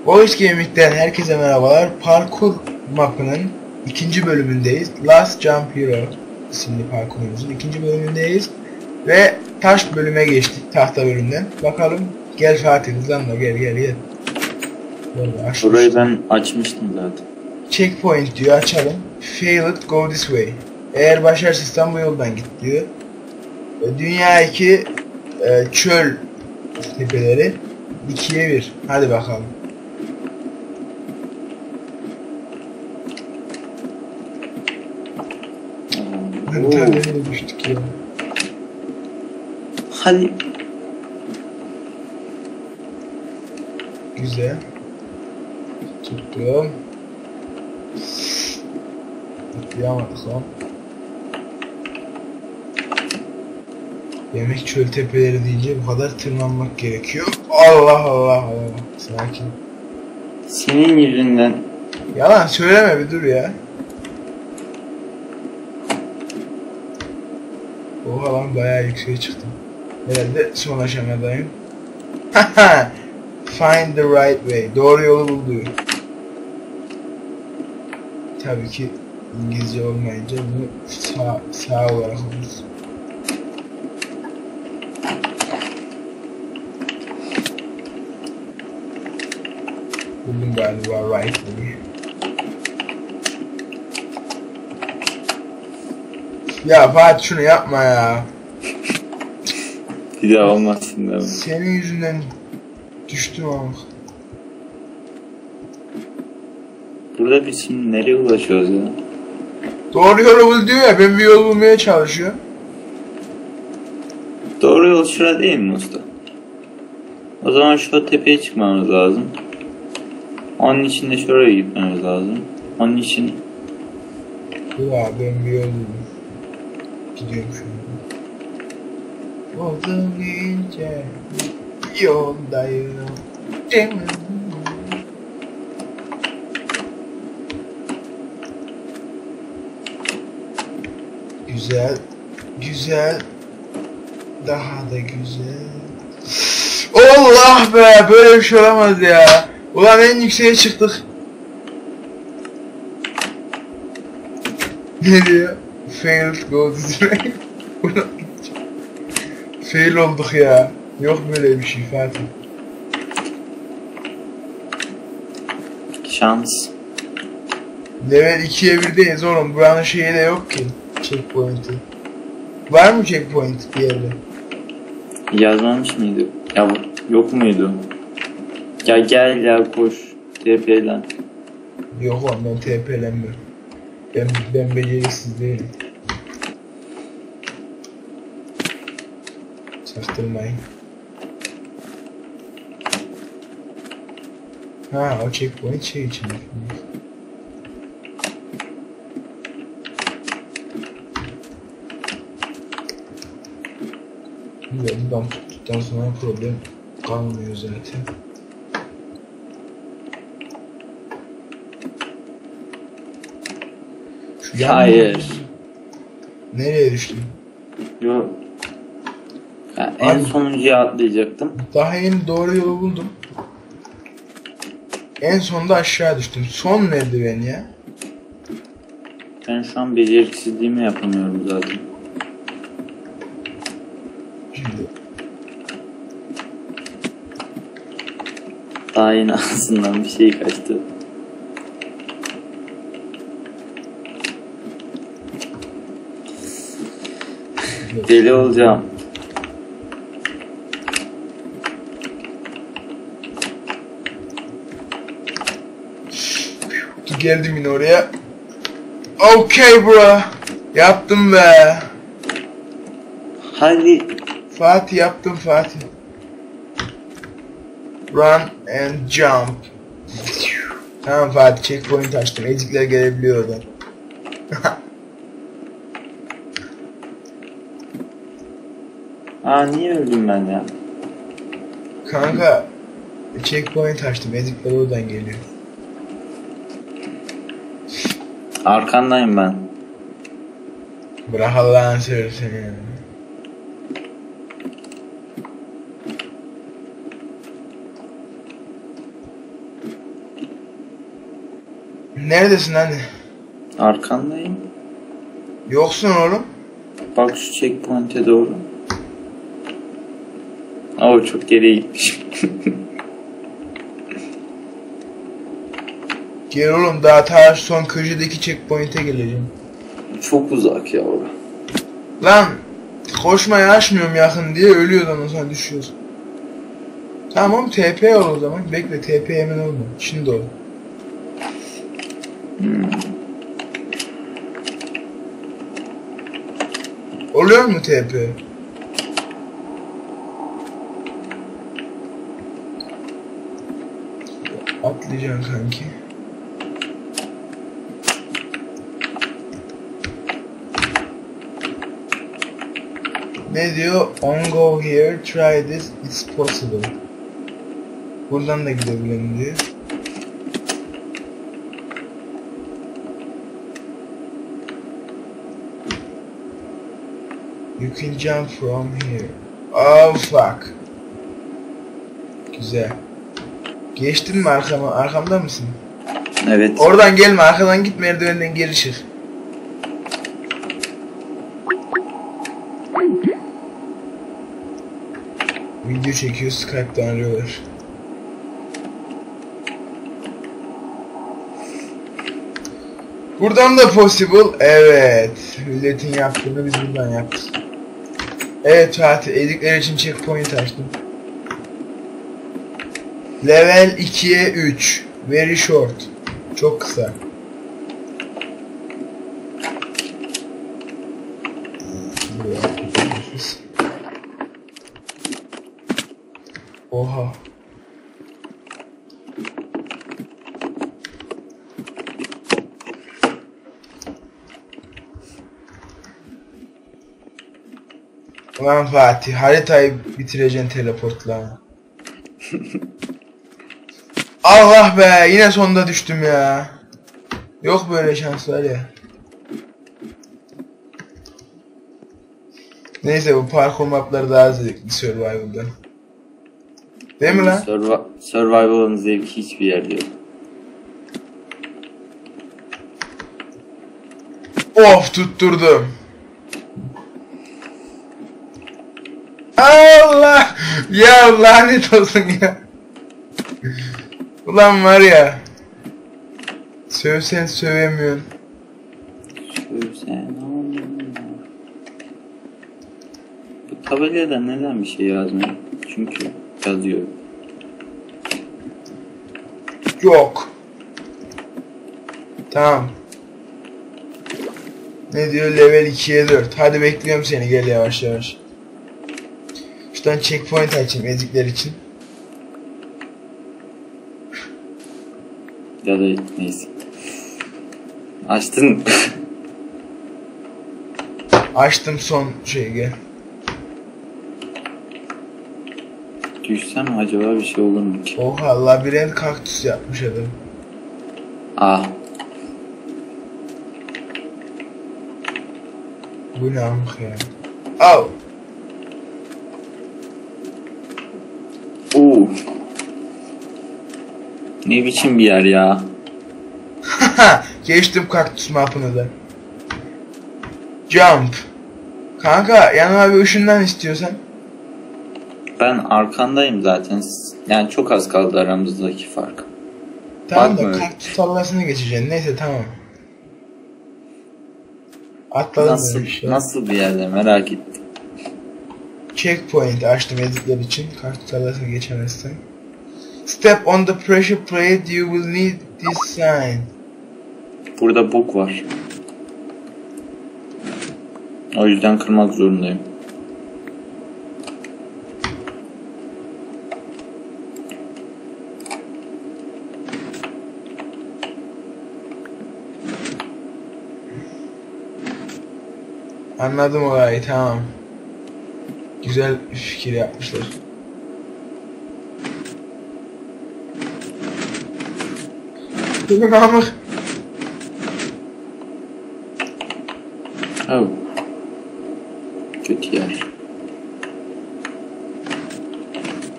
Voice Gaming'den herkese merhabalar. Parkur mapının ikinci bölümündeyiz. Last Jump Hero isimli parkurumuzun ikinci bölümündeyiz. Ve taş bölüme geçtik, tahta bölümden. Bakalım, gel Fatih hızlanma, gel. Burayı ben açmıştım zaten. Checkpoint diyor, açalım. Failed, go this way. Eğer başarısızsan bu yoldan git diyor. Dünya 2 çöl tepeleri 2'ye 1. Hadi bakalım. Nereye düştük ya? Hadi. Güzel. Tuttum. Atlayamadık lan. Demek çöl tepeleri deyince bu kadar tırmanmak gerekiyor. Allah. Sakin. Senin yüzünden. Yalan söyleme, bir dur ya. Oha lan, bayağı yükseğe çıktım. Herhalde son aşamadayım. Find the right way. Doğru yolu bul diyor. Tabii ki İngilizce olmayınca bunu sağ olarak okuruz. Buldum galiba right way. Ya Fatih şunu yapma ya. Bir daha olmazsın değil mi? Senin yüzünden düştüm ama. Burada biz şimdi nereye ulaşıyoruz ya? Doğru yolu bul diyor ya, ben bir yol bulmaya çalışıyorum. Doğru yol şura değil mi usta? O zaman şu tepeye çıkmamız lazım. Onun için de şuraya gitmemiz lazım. Onun için... Ya ben bir yol buldum. Gidiyorum şu an. Oldum ince yoldayım. Güzel. Daha da güzel. Allah be, böyle bir şey olamaz ya. Ulan en yükseğe çıktık. Ne diyor? Failed, go this way. Fail olduk ya. Yok böyle bir şey Fatih. Şans. Level 2'ye 1'deyiz oğlum. Buranın şeyi de yok ki. Checkpoint'i. Var mı checkpoint bir yerde? Yazmamış mıydı? Ya yok muydu? Ya gel ya koş. TP'den. Yok lan, ben TP'lenmiyorum. Ben beceriksiz değilim. Çaktırmayın. Ha, o checkpoint şey için. Buradan tuttuktan sonra problem kalmıyor zaten. Hayır. Nereye düştün? Yok. Ya en sonuncuya atlayacaktım. Daha yeni doğru yolu buldum. En sonunda aşağı düştüm. Son merdiven ya. Ben şu an beceriksizliğimi yapamıyorum zaten. Şimdi. Daha yeni ağzından bir şey kaçtı. Deli olacağım. Geldim yine oraya. Okay bro. Yaptım be. Hadi. Fatih yaptım Fatih. Run and jump. Tamam Fatih, checkpoint açtım. Ezikler gelebiliyor oradan. Niye öldüm ben ya? Kanka checkpoint açtım. Ezikler oradan geliyor. Arkandayım ben. Bırak Allah'ını seversen yani. Neredesin hani? Arkandayım. Yoksun oğlum. Bak şu checkpoint'e doğru. Oo, çok geriye gitmiş. Gel oğlum, daha ta son köşedeki checkpoint'e geleceğim. Çok uzak ya orada. Lan koşmayı açmıyorum yakın diye, ölüyoruz ondan sonra düşüyoruz. Tamam, TP ol o zaman. Bekle, TP hemen olma. Şimdi ol. Oluyor mu TP? Atlayacaksın kanki. Ne diyor? On go here, try this, it's possible. Buradan da gidebilirim diyor. You can jump from here. Oh fuck. Güzel. Geçtin mi arkama? Arkamda mısın? Evet. Oradan gelme, arkadan git, merdivenden geri çık. Video çekiyor, Skype'dan arıyorlar. Buradan da possible. Evet. Milletin yaptığını biz buradan yaptık. Evet Fatih, edikler için checkpoint açtım. Level 2'ye 3. Very short. Çok kısa. Oha. Ulan Fatih, haritayı bitireceksin teleportla. Allah be, yine sonda düştüm ya. Yok böyle şanslar ya. Neyse, bu parkur mapları daha zevkli Survival'dan. Değil mi lan? Survival'ın zevki hiçbir yerde yok. Of, tutturdum. Allah! Ya lanet olsun ya. Ulan var ya. Sövsen sövemiyorsun. Sövsen bu tabelada neden bir şey yazmıyor? Çünkü yazıyor. Yok. Tamam. Ne diyor? Level 2'ye 4. Hadi bekliyorum seni, gel yavaş yavaş. Şuradan checkpoint açayım ezikler için. Ya da neyse. Açtın. Açtım son şeyi, gel. Düşsem acaba bir şey olur mu ki? Oha, labirent kaktüs yapmış adam. Ah. Bu ne amk ya? Au. Oo. Ne biçim bir yer ya? Geçtim kaktüs mapını da. Jump. Kanka yanıma bir ışından istiyorsan. Ben arkandayım zaten. Yani çok az kaldı aramızdaki fark. Tamam da Bakma. kaktüs tallasını geçeceksin. Neyse tamam. Atladım Nasıl, böyle bir şey. nasıl bir yerde merak ettim. Checkpoint açtım editler için. Kaktüs tallasını geçemezsen. Step on the pressure plate, you will need this sign. Burada bug var. O yüzden kırmak zorundayım. Anladım olayı, tamam. Güzel fikir yapmışlar. Dur Namık. Oh. Kötü yer.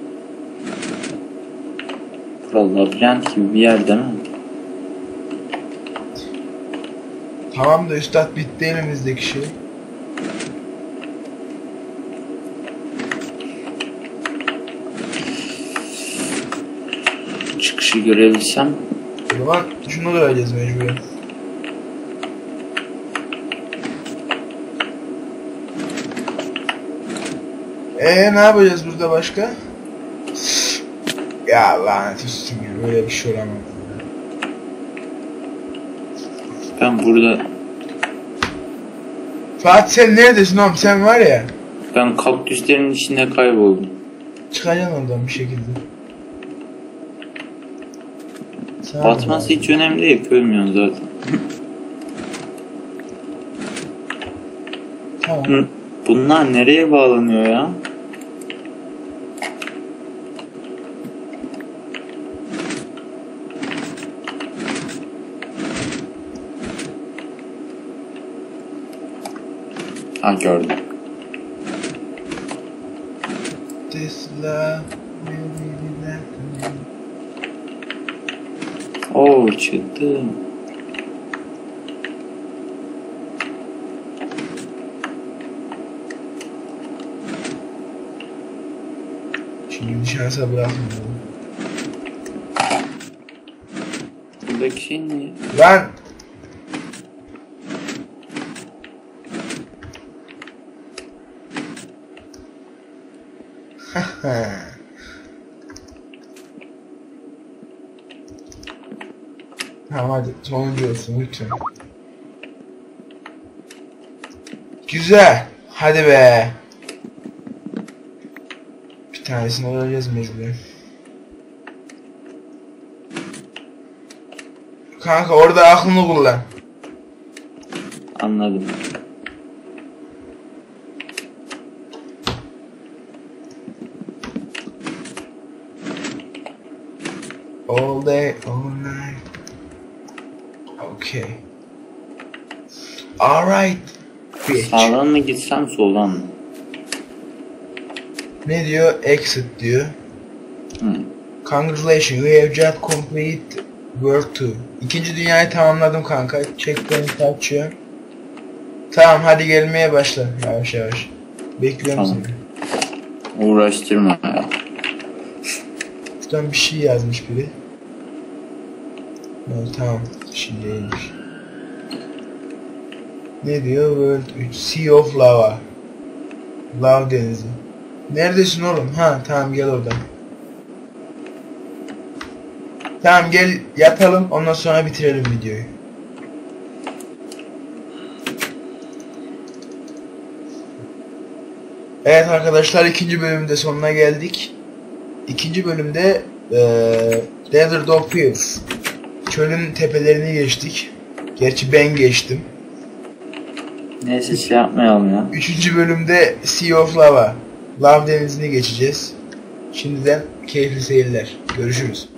Burası labirent gibi bir yer değil mi? Tamam da üstad bitti elimizdeki şey. Çıkışı görebilsem. O zaman şunu göreceğiz mecburen. Ne yapacağız burada başka? Ya lanet olsun ya, böyle bir şey olamaz. Ben burada. Fatih sen neredesin oğlum, sen var ya. Ben kaktüslerin içinde kayboldum. Çıkacaksın oradan bir şekilde. Sağ ol Batması abi. hiç önemli değil. Görmüyorsun zaten. Tamam. Hı, bunlar nereye bağlanıyor ya? Ha, gördüm. This love will be back. Oo, çıktı. Şimdi şansa bırakmıyorum. Buradaki şey ne? Lan! Tamam hadi sonuncu olsun lütfen. Güzel. Hadi be. Bir tanesini alacağız mecburen. Kanka orada aklını kullan. Anladım. All day, all night. Okay. Alright. Bitch. Sağdan mı gitsem soldan mı? Ne diyor? Exit diyor. Hı. Congratulations, you have just completed World 2. İkinci dünyayı tamamladım kanka. Checkpoint açıyor. Tamam hadi gelmeye başla. Yavaş yavaş. Bekliyorum Tamam. seni. Uğraştırma ya. Şuradan bir şey yazmış biri. Evet, tamam. Şimdi değilmiş. Ne diyor? World 3. Sea of Lava. Lav denizi. Neredesin oğlum? Ha tamam gel oradan. Tamam gel yatalım, ondan sonra bitirelim videoyu. Evet arkadaşlar, ikinci bölümde sonuna geldik. İkinci bölümde Desert of Fields, çölün tepelerini geçtik. Gerçi ben geçtim. Neyse şey yapmayalım ya. Üçüncü bölümde Sea of Lava, Lav denizini geçeceğiz. Şimdiden keyifli seyirler. Görüşürüz.